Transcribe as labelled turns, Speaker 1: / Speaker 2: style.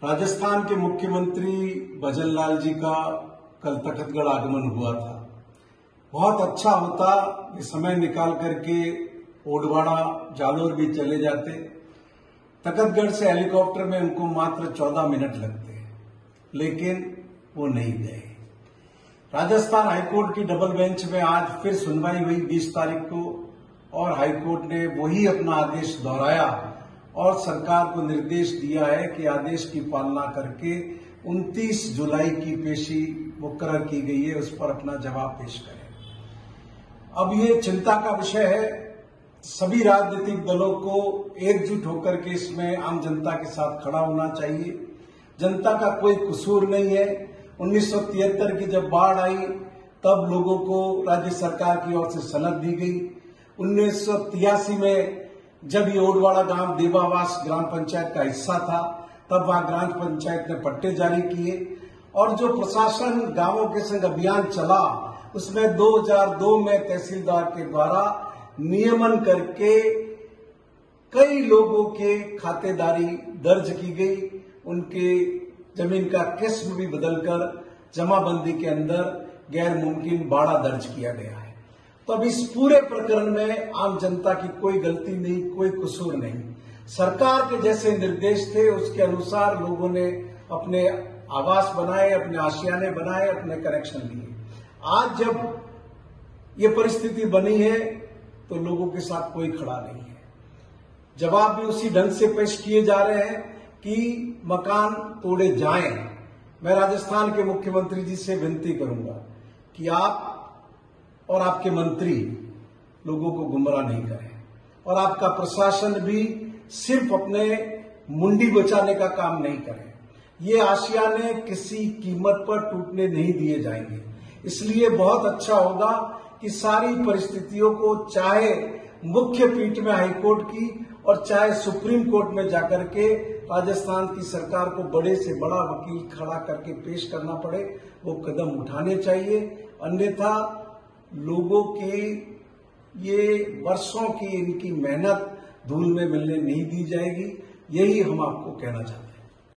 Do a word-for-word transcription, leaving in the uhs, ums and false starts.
Speaker 1: राजस्थान के मुख्यमंत्री भजनलाल जी का कल तखतगढ़ आगमन हुआ था। बहुत अच्छा होता कि समय निकाल करके ओडवाड़ा जालोर भी चले जाते। तखतगढ़ से हेलीकॉप्टर में उनको मात्र चौदह मिनट लगते, लेकिन वो नहीं गए। राजस्थान हाईकोर्ट की डबल बेंच में आज फिर सुनवाई हुई बीस तारीख को, और हाईकोर्ट ने वही अपना आदेश दोहराया और सरकार को निर्देश दिया है कि आदेश की पालना करके उनतीस जुलाई की पेशी मुकर्रर की गई है, उस पर अपना जवाब पेश करें। अब ये चिंता का विषय है। सभी राजनीतिक दलों को एकजुट होकर के इसमें आम जनता के साथ खड़ा होना चाहिए। जनता का कोई कसूर नहीं है। उन्नीस सौ तिहत्तर की जब बाढ़ आई तब लोगों को राज्य सरकार की ओर से सनद दी गई। उन्नीस सौ तिरासी में जब ये ओडवाड़ा गांव देवावास ग्राम पंचायत का हिस्सा था, तब वहां ग्राम पंचायत ने पट्टे जारी किए, और जो प्रशासन गांवों के संग अभियान चला उसमें दो हज़ार दो में तहसीलदार के द्वारा नियमन करके कई लोगों के खातेदारी दर्ज की गई। उनके जमीन का किस्म भी बदलकर जमाबंदी के अंदर गैर मुमकिन बाड़ा दर्ज किया गया है। तो अब इस पूरे प्रकरण में आम जनता की कोई गलती नहीं, कोई कसूर नहीं। सरकार के जैसे निर्देश थे उसके अनुसार लोगों ने अपने आवास बनाए, अपने आशियाने बनाए, अपने कनेक्शन लिए। आज जब ये परिस्थिति बनी है तो लोगों के साथ कोई खड़ा नहीं है। जवाब भी उसी ढंग से पेश किए जा रहे हैं कि मकान तोड़े जाएं। मैं राजस्थान के मुख्यमंत्री जी से विनती करूंगा कि आप और आपके मंत्री लोगों को गुमराह नहीं करें, और आपका प्रशासन भी सिर्फ अपने मुंडी बचाने का काम नहीं करे। ये आशियाने किसी कीमत पर टूटने नहीं दिए जाएंगे। इसलिए बहुत अच्छा होगा कि सारी परिस्थितियों को चाहे मुख्य पीठ में हाईकोर्ट की और चाहे सुप्रीम कोर्ट में जाकर के राजस्थान की सरकार को बड़े से बड़ा वकील खड़ा करके पेश करना पड़े, वो कदम उठाने चाहिए। अन्यथा लोगों की ये वर्षों की इनकी मेहनत धूल में मिलने नहीं दी जाएगी। यही हम आपको कहना चाहते हैं।